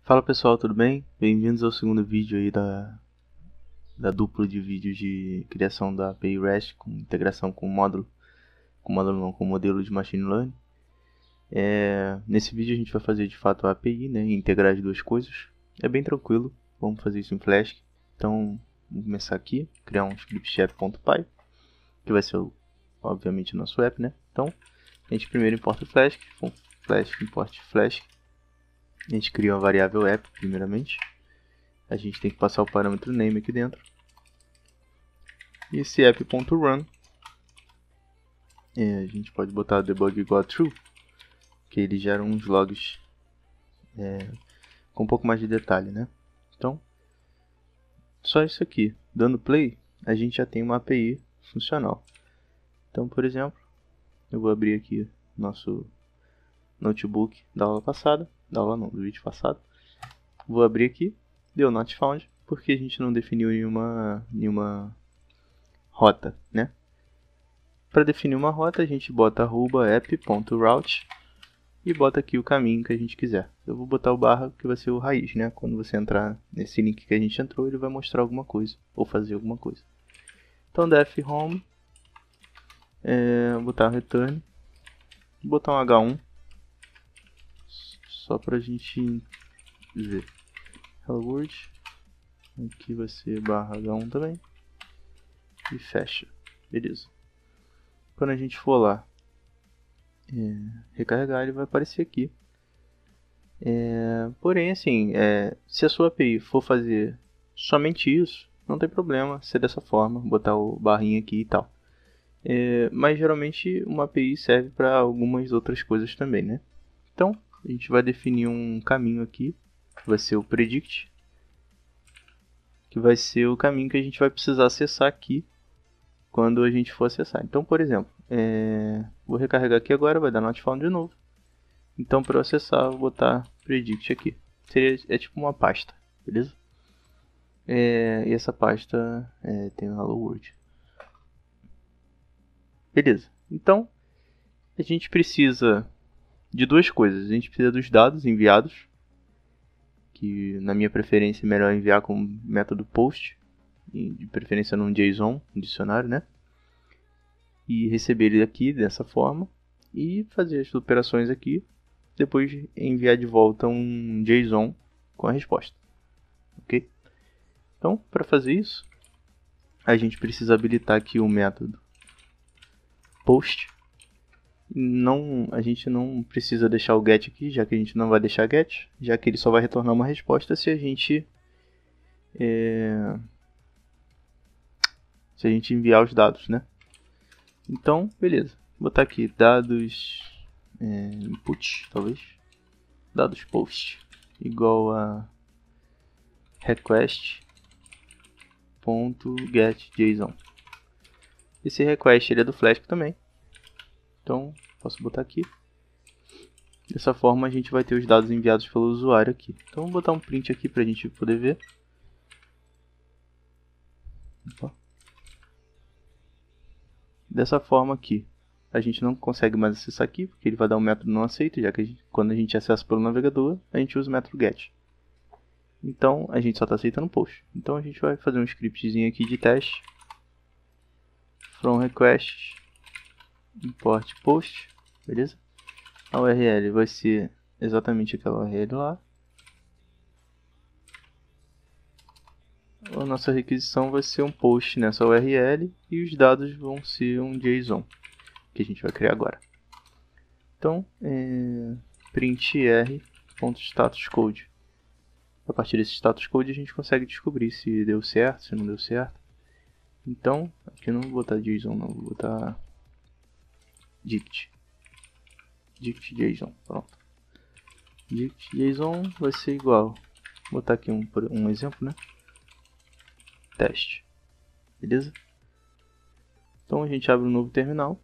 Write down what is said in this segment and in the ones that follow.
Fala pessoal, tudo bem? Bem-vindos ao segundo vídeo aí da dupla de vídeos de criação da API REST com integração com com o modelo de Machine Learning. Nesse vídeo a gente vai fazer de fato a API, né, e integrar as duas coisas. É bem tranquilo, vamos fazer isso em Flask. Então, vamos começar aqui, criar um script app.py, que vai ser, obviamente, o nosso app, né? Então, a gente primeiro importa o Flask, Flask import Flask. A gente cria uma variável app, primeiramente. A gente tem que passar o parâmetro name aqui dentro. E esse app.run, a gente pode botar debug igual a true, que ele gera uns logs com um pouco mais de detalhe, né? Então, só isso aqui. Dando play, a gente já tem uma API funcional. Então, por exemplo, eu vou abrir aqui nosso notebook da aula passada, da aula não, do vídeo passado. Vou abrir aqui, deu not found, porque a gente não definiu nenhuma rota, né? Para definir uma rota, a gente bota @app.route e bota aqui o caminho que a gente quiser. Eu vou botar o barra que vai ser o raiz, né? Quando você entrar nesse link que a gente entrou, ele vai mostrar alguma coisa ou fazer alguma coisa. Então def home, vou botar return, vou botar um H1 só para a gente ver. Hello World, aqui vai ser barra H1 também e fecha, beleza. Quando a gente for lá recarregar, ele vai aparecer aqui. Porém, assim, se a sua API for fazer somente isso, não tem problema ser dessa forma, botar o barrinho aqui e tal. Mas geralmente uma API serve para algumas outras coisas também, né? Então, a gente vai definir um caminho aqui, que vai ser o predict, que vai ser o caminho que a gente vai precisar acessar aqui quando a gente for acessar. Então, por exemplo, vou recarregar aqui agora, vai dar not found de novo. Então, para eu acessar, eu vou botar predict aqui. É tipo uma pasta, beleza? E essa pasta tem o Hello World. Beleza. Então, a gente precisa de duas coisas. A gente precisa dos dados enviados, que na minha preferência é melhor enviar com o método post, de preferência num JSON, um dicionário, né? E receber ele aqui dessa forma e fazer as operações aqui. Depois enviar de volta um JSON com a resposta. Ok? Então, para fazer isso, a gente precisa habilitar aqui o método post. A gente não precisa deixar o get aqui, já que a gente não vai deixar get, já que ele só vai retornar uma resposta se a gente enviar os dados, né? Então, beleza. Vou botar aqui dados input, talvez. Dados post igual a request.getJSON. Esse request ele é do Flask também. Então, posso botar aqui. Dessa forma, a gente vai ter os dados enviados pelo usuário aqui. Então, vou botar um print aqui para a gente poder ver. Opa. Dessa forma aqui, a gente não consegue mais acessar aqui, porque ele vai dar um método não aceito, já que quando a gente acessa pelo navegador, a gente usa o método get. Então, a gente só está aceitando post. Então, a gente vai fazer um scriptzinho aqui de teste. From request import post, beleza? A URL vai ser exatamente aquela URL lá. A nossa requisição vai ser um post nessa URL e os dados vão ser um JSON que a gente vai criar agora. Então, print r.statuscode. A partir desse status code a gente consegue descobrir se deu certo, se não deu certo. Então, aqui eu não vou botar JSON, não, vou botar dict JSON, pronto. Dict JSON vai ser igual, vou botar aqui um exemplo, né? Teste, beleza? Então a gente abre um novo terminal.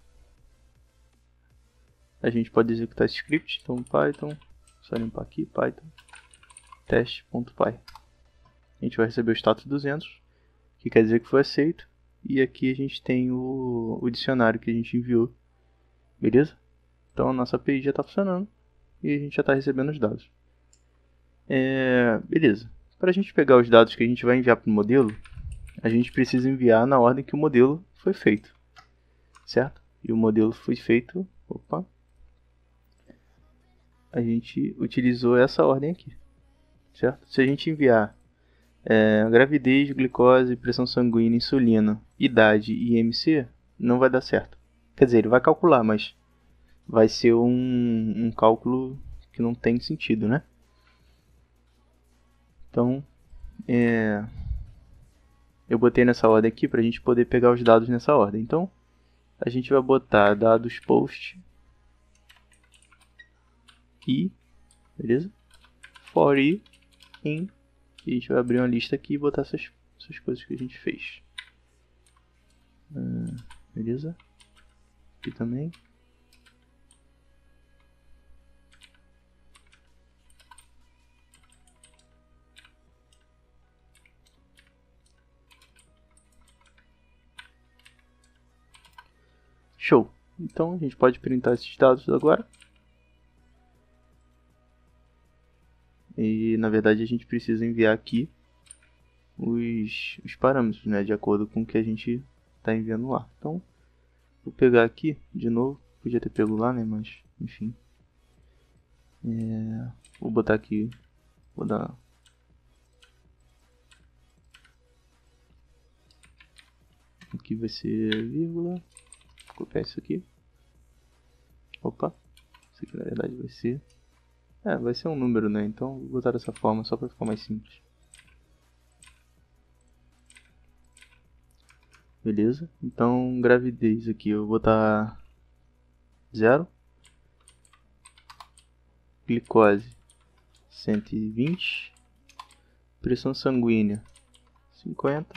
A gente pode executar esse script, então Python, só limpar aqui, Python teste.py. A gente vai receber o status 200, que quer dizer que foi aceito. E aqui a gente tem o dicionário que a gente enviou, beleza? Então a nossa API já está funcionando e a gente já está recebendo os dados. Beleza. Para a gente pegar os dados que a gente vai enviar para o modelo, a gente precisa enviar na ordem que o modelo foi feito, certo? E o modelo foi feito, a gente utilizou essa ordem aqui, certo? Se a gente enviar gravidez, glicose, pressão sanguínea, insulina, idade e IMC, não vai dar certo. Quer dizer, ele vai calcular, mas vai ser um cálculo que não tem sentido, né? Então, eu botei nessa ordem aqui para a gente poder pegar os dados nessa ordem. Então, a gente vai botar dados post e, beleza? For i in, e a gente vai abrir uma lista aqui e botar essas coisas que a gente fez. Beleza? Aqui também. Show! Então a gente pode printar esses dados agora. E na verdade a gente precisa enviar aqui os parâmetros, né, de acordo com o que a gente está enviando lá. Então vou pegar aqui de novo, podia ter pego lá, né, mas enfim. Vou botar aqui, vou dar aqui, vai ser vírgula, copiar isso aqui. Opa, isso aqui na verdade vai ser vai ser um número, né? Então vou botar dessa forma só para ficar mais simples. Beleza? Então gravidez aqui eu vou botar 0. Glicose 120. Pressão sanguínea 50.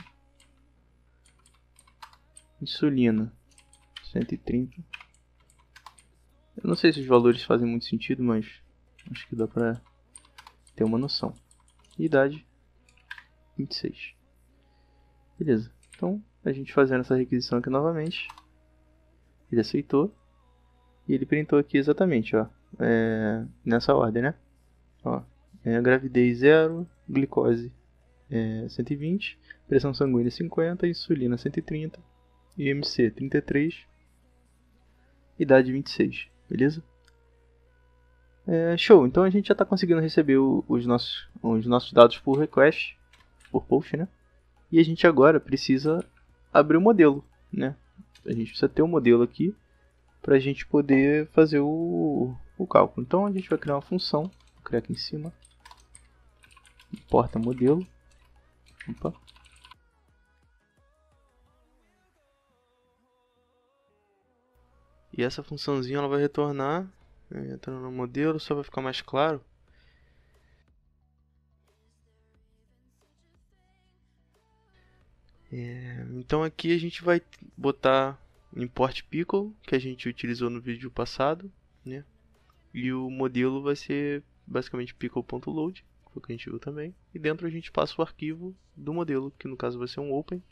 Insulina 130. Eu não sei se os valores fazem muito sentido, mas acho que dá pra ter uma noção. Idade 26. Beleza. Então, a gente fazendo essa requisição aqui novamente. Ele aceitou. E ele printou aqui exatamente, ó. Nessa ordem, né? Ó, gravidez 0, glicose 120, pressão sanguínea 50, insulina 130, IMC 33, idade 26. Beleza? Show, então a gente já está conseguindo receber os nossos dados por request, por post, né? E a gente agora precisa abrir o modelo, né? A gente precisa ter um modelo aqui para a gente poder fazer o cálculo. Então a gente vai criar uma função, vou criar aqui em cima, importa modelo. Opa. E essa funçãozinha ela vai retornar, entrando no modelo, só vai ficar mais claro. Então aqui a gente vai botar import pickle, que a gente utilizou no vídeo passado, né? E o modelo vai ser basicamente pickle.load, que foi o que a gente viu também. E dentro a gente passa o arquivo do modelo, que no caso vai ser um open.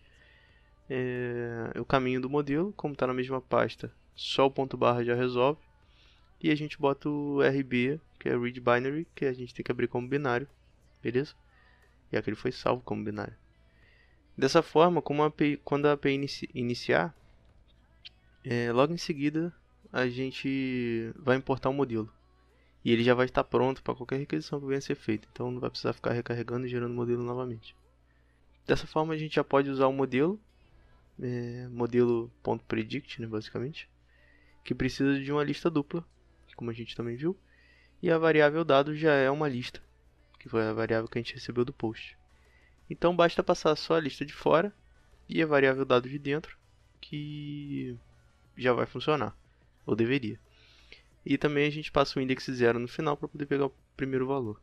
O caminho do modelo, como está na mesma pasta, só o ponto barra já resolve. E a gente bota o RB, que é read binary, que a gente tem que abrir como binário, beleza? E aqui ele foi salvo como binário. Dessa forma, quando a API iniciar, logo em seguida a gente vai importar o modelo. E ele já vai estar pronto para qualquer requisição que venha a ser feita. Então não vai precisar ficar recarregando e gerando o modelo novamente. Dessa forma a gente já pode usar o modelo, modelo.predict, né, basicamente, que precisa de uma lista dupla, como a gente também viu. E a variável dado já é uma lista, que foi a variável que a gente recebeu do post. Então basta passar só a lista de fora e a variável dado de dentro, que já vai funcionar, ou deveria. E também a gente passa o index 0 no final para poder pegar o primeiro valor.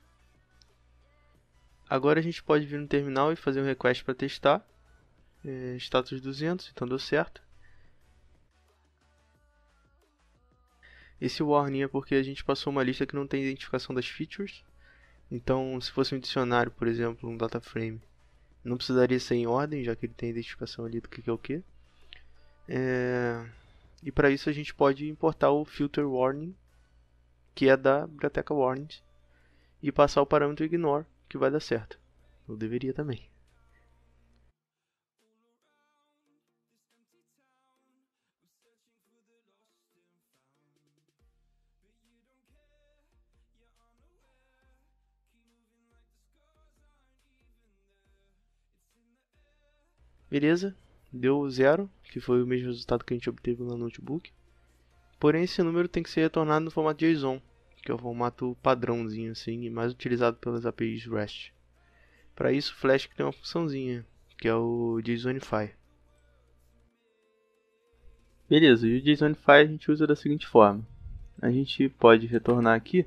Agora a gente pode vir no terminal e fazer um request para testar. Status 200, então deu certo. Esse warning é porque a gente passou uma lista que não tem identificação das features. Então, se fosse um dicionário, por exemplo, um data frame, não precisaria ser em ordem, já que ele tem a identificação ali do que é o que. E para isso a gente pode importar o filter warning, que é da biblioteca warnings, e passar o parâmetro ignore, que vai dar certo. Eu deveria também. Beleza, deu 0, que foi o mesmo resultado que a gente obteve no notebook. Porém, esse número tem que ser retornado no formato JSON, que é o formato padrãozinho assim, e mais utilizado pelas APIs REST. Para isso, o Flash cria uma funçãozinha, que é o JSONify. Beleza, e o JSONify a gente usa da seguinte forma. A gente pode retornar aqui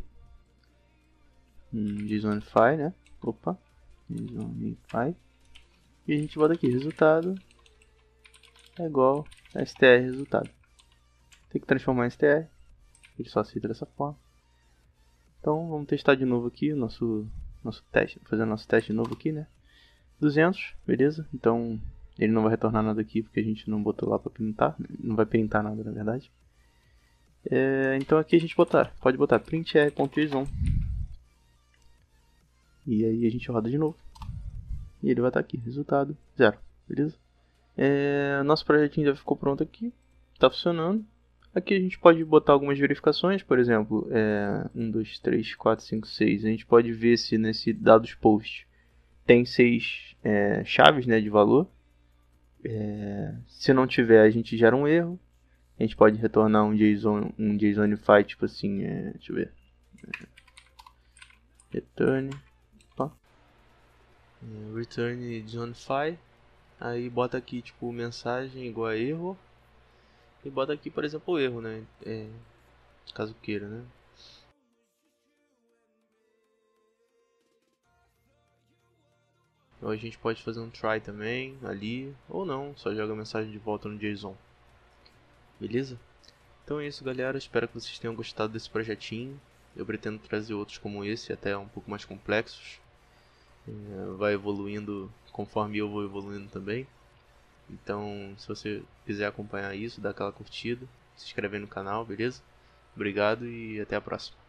um JSONify, né? Opa, JSONify. E a gente bota aqui, resultado é igual a str resultado. Tem que transformar em str, ele só aceita dessa forma. Então vamos testar de novo aqui o nosso teste, fazer o nosso teste de novo aqui, né? 200, beleza? Então ele não vai retornar nada aqui porque a gente não botou lá para printar, não vai printar nada na verdade. Então aqui a gente pode botar printr.json e aí a gente roda de novo e ele vai estar aqui, resultado 0, beleza? Nosso projetinho já ficou pronto aqui, está funcionando. Aqui a gente pode botar algumas verificações, por exemplo, 1, 2, 3, 4, 5, 6. A gente pode ver se nesse dados post tem 6 chaves, né, de valor. Se não tiver, a gente gera um erro. A gente pode retornar um JSONify, tipo assim, deixa eu ver. Return JSONify. Aí bota aqui, tipo, mensagem igual a erro. E bota aqui, por exemplo, o erro, né? Caso queira, né? Ou a gente pode fazer um try também ali, ou não, só joga a mensagem de volta no JSON. Beleza? Então é isso, galera. Espero que vocês tenham gostado desse projetinho. Eu pretendo trazer outros como esse, até um pouco mais complexos. Vai evoluindo conforme eu vou evoluindo também. Então, se você quiser acompanhar isso, dá aquela curtida, se inscreve no canal, beleza? Obrigado e até a próxima.